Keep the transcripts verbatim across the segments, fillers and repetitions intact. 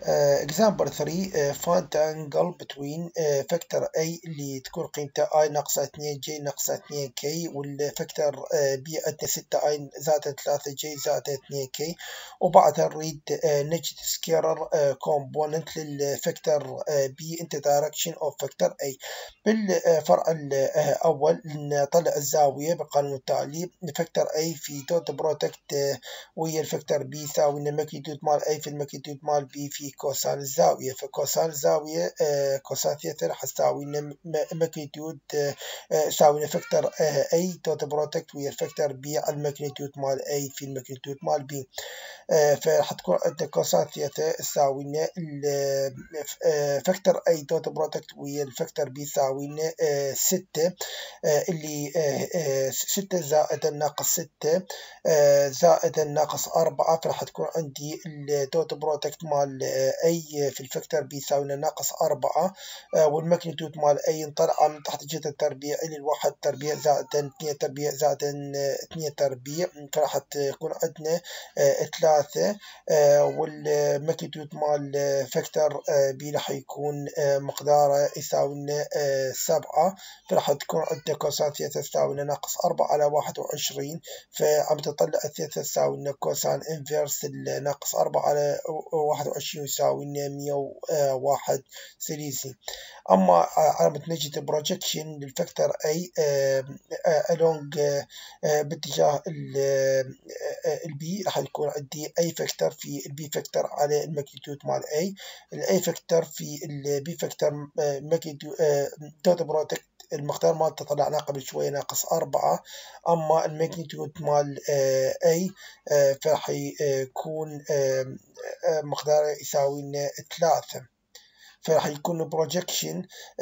Uh, example three uh, find the angle between uh, factor A اللي تكون قيمته I ناقصة اثنين J ناقصة اثنين K والفاكتور uh, B عندنا ستة I زائد ثلاثة J زائد اثنين K وبعدها نريد uh, نجد سكيرر uh, component للفاكتور uh, B in the direction of factor A. بالفرع الأول نطلع الزاوية بالقانون التالي فاكتور A في دوت برودكت uh, ويا الفاكتور B يساوي الماجنتيود مال A في الماجنتيود مال B في كوسان الزاوية. فكوسان الزاوية آه كوسان ثيتا راح تساوي لنا ماجنتيود آه يساوي لنا فاكتور آه A دوت برودكت ويا الفاكتور B على الماجنتيود مال A في الماجنتيود مال B. آه فراح تكون عندنا كوسان ثيتا تساوي لنا فاكتور A دوت برودكت ويا الفاكتور B يساوي لنا آه ستة آه اللي آه آه ستة زائد الناقص ستة آه زائد الناقص أربعة. فراح تكون عندي الدوت برودكت مال أي في الفاكتور بي يساوي ناقص أربعة والماجنتيود مال أي نطلع من تحت الجذر التربيع إلى الواحد تربيع زائد اثنين تربيع زائد اثنين تربيع. فراح تكون عندنا ثلاثة والماجنتيود مال فاكتور بي راح يكون مقداره يساوي لنا سبعة. فراح تكون عندنا كوسان ثيتا تساوي ناقص أربعة على واحد وعشرين. فعم تطلع الثيتا تساوي لنا كوسان انفيرس ناقص أربعة على واحد وعشرين يساوي لنا مية وواحد سيليزي. أما علامة نجد بروجكشن للفاكتور A along باتجاه البي راح يكون عندي أي فاكتور في البي فاكتور على الماجنتيود مال A. الأي فاكتور في البي فاكتور ماجنتيود دوت برودكت المقدار مالته طلعناه قبل شوية ناقص أربعة. أما الماجنتيود مال A فراح يكون مقداره يساوي لنا ثلاثة. فراح يكون بروجكشن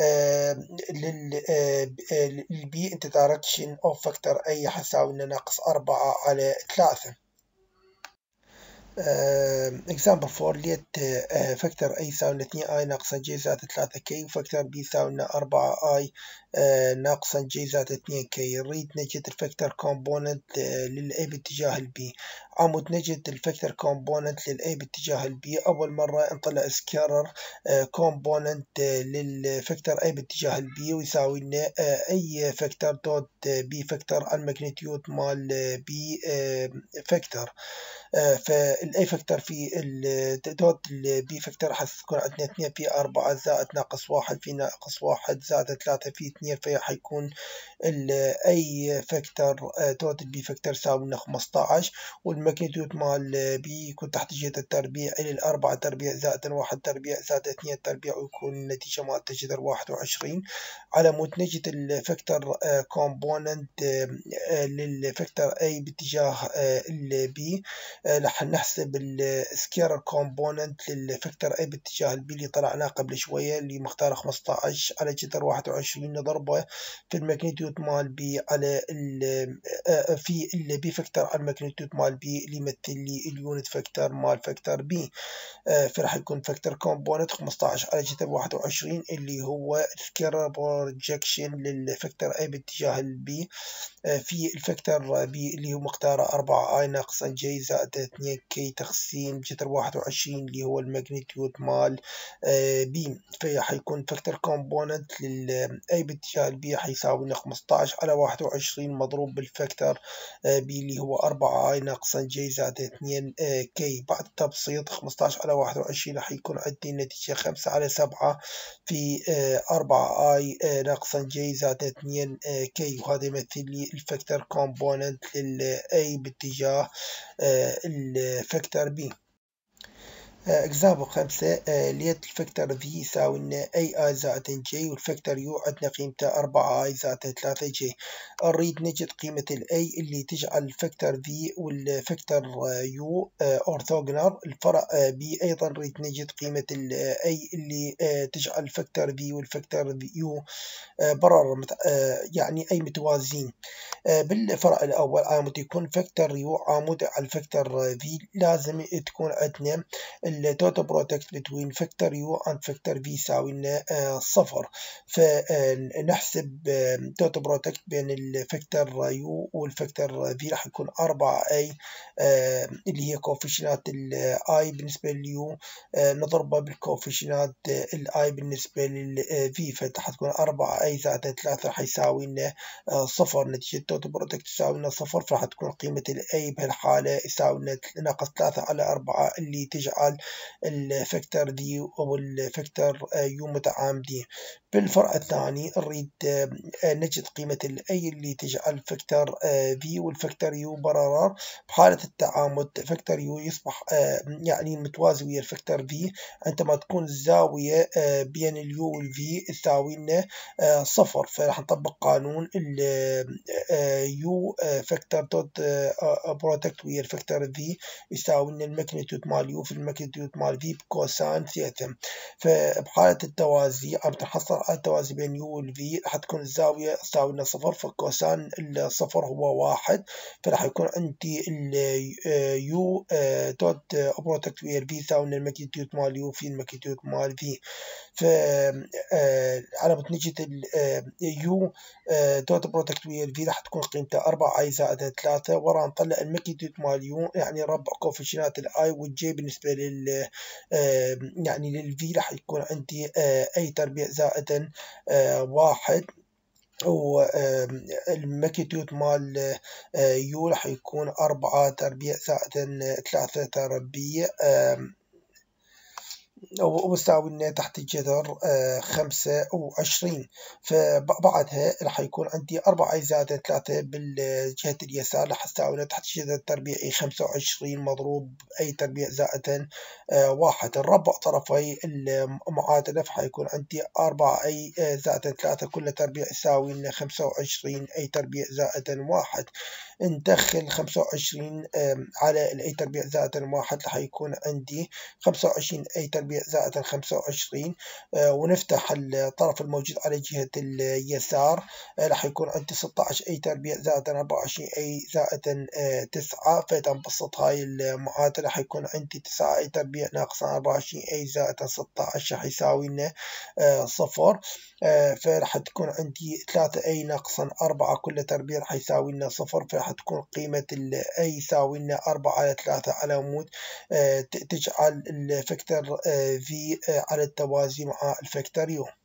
للبي انت دايركشن اوف فاكتور اي حيساوي لنا ناقص أربعة على ثلاثة. example four ليت فاكتور A يساوي لنا اثنين I ناقصا J زائد ثلاثة K وفاكتور B يساوي لنا أربعة I ناقصا J زائد اثنين K. نريد نجد الفاكتور كومبوننت للA باتجاه البي. عمود نجد الفاكتور كومبوننت للA باتجاه البي. أول مرة نطلع سكيرر كومبوننت للفاكتور A باتجاه البي ويساوي لنا أي فاكتور دوت B فاكتور على الماجنتيود مال B فاكتور. فالاي فاكتور في الدوت البي فاكتور راح تكون عندنا اثنين في أربعة زائد ناقص واحد في ناقص واحد زائد ثلاثة في اثنين. فراح يكون الاي فاكتور دوت البي فاكتور يساوي لنا خمسة عشر والماجنتيود مال بي يكون تحت جهة التربيع الى الأربعة تربيع زائد واحد تربيع زائد اثنين تربيع ويكون النتيجة مالته جذر واحد وعشرين. على مود نجد الفاكتور كومبوننت للفاكتور اي باتجاه البي راح نحسب السكيرر كومبوننت للفاكتور اي باتجاه البي اللي طلعناه قبل شويه اللي مختار خمسة عشر على جذر واحد وعشرين نضربه في الماجنتيود مال بي على في البي فاكتور على الماجنتيود مال بي اللي يمثل لي اليونت فاكتور مال فاكتور بي. فراح يكون فاكتور كومبوننت خمسة عشر على جذر واحد وعشرين اللي هو سكيرر بروجكشن للفاكتور اي باتجاه البي في الفاكتور بي اللي هو مقداره أربعة I ناقصا جي زائد اثنين كي تقسيم جذر واحد وعشرين اللي هو الماجنتيود مال بي. فحيكون فاكتور كومبوننت للاي باتجاه البي حيساوي لنا خمسة عشر على واحد وعشرين مضروب بالفاكتور بي اللي هو أربعة I ناقصا جي زائد اثنين كي. بعد التبسيط خمسة عشر على واحد وعشرين راح يكون عندي النتيجة خمسة على سبعة في أربعة I ناقصا جي زائد اثنين كي وهذا يمثل لي الفاكتور كومبوننت للأي باتجاه الفاكتور بي. example خمسة ليت الفاكتور في يساوي لنا اي اي زائد جي والفاكتور يو عندنا قيمته أربعة اي زائد ثلاثة جي. نريد نجد قيمة الاي اللي تجعل الفاكتور في والفاكتور يو اورثوغونال. الفرع بي ايضا نريد نجد قيمة الاي اللي تجعل الفاكتور في والفاكتور يو برر يعني اي متوازين. بالفرع الأول عامد يكون فاكتور يو عامد على الفاكتور في لازم تكون عندنا التوتال برودكت بين فاكتور يو اند فاكتور في يساوي لنا صفر. فنحسب توتال برودكت بين الفاكتور يو والفاكتور في راح يكون أربعة اي اللي هي كوفيشنات الاي بالنسبة لليو نضربها بالكوفيشنات الاي بالنسبة للفي، فراح تكون أربعة اي زائد ثلاثة راح يساوي لنا صفر. نتيجة التوتال برودكت تساوي لنا صفر، فراح تكون قيمة الاي بهالحالة يساوي لنا ناقص ثلاثة على أربعة اللي تجعل الفاكتور دي والفاكتور يو متعامدين. بالفرع الثاني نريد نجد قيمة الاي اللي تجعل الفاكتور في والفاكتور يو بررار. بحالة التعامد فاكتور يو يصبح يعني متوازي ويا الفاكتور في عندما تكون الزاوية بين اليو والفي تساوي لنا صفر، فراح نطبق قانون اليو فاكتور دوت برودكت ويا الفاكتور في يساوي لنا الماجنتيود مال يو في الماجنتيود مال في بكوساين ثيتا. فبحالة التوازي عم تنحصل على التوازي بين يو والفي، راح تكون الزاوية تساوي لنا صفر، فكوساين الصفر هو واحد، فراح يكون عندي اليو دوت برودكت ويا الفي يساوي لنا الماجنتيود مال يو في الماجنتيود مال في. فعلى نتيجة اليو دوت برودكت ويا الفي راح تكون قيمتها أربعة اي زائد ثلاثة. ورا نطلع الماجنتيود مال يو يعني ربع كوفيشنات الاي، والجي بالنسبة لل يعني للفي راح يكون عندي اي تربيع زائد واحد، والماجنتيود مال يو راح يكون أربعة تربيع زائد ثلاثة تربيع وبساوي لنا تحت الجذر خمسة وعشرين. فبعدها راح يكون عندي أربعة زائد ثلاثة بالجهة اليسار راح تساوي لنا تحت الجذر التربيعي خمسة وعشرين مضروب أي تربيع زائد واحد. نربع طرفي المعادلة فحيكون عندي أربعة أي زائد ثلاثة كل تربيع يساوي لنا خمسة وعشرين أي تربيع زائد واحد. ندخل خمسة وعشرين على الأي تربيع زائد واحد راح يكون عندي خمسة وعشرين أي تربيع زائد خمسة وعشرين، ونفتح الطرف الموجود على جهة اليسار راح يكون عندي ستة عشر أي تربيع زائد أربعة وعشرين أي زائد تسعة. فإذا نبسط هاي المعادلة راح يكون عندي تسعة أي تربيع ناقص أربعة وعشرين أي زائد ستة عشر راح يساوي لنا صفر. فراح تكون عندي ثلاثة أي ناقصا أربعة كل تربيع راح يساوي لنا صفر، فراح تكون قيمة الأي يساوي لنا أربعة على ثلاثة على عمود، تجعل الفاكتور في على التوازي مع الفاكتور يو.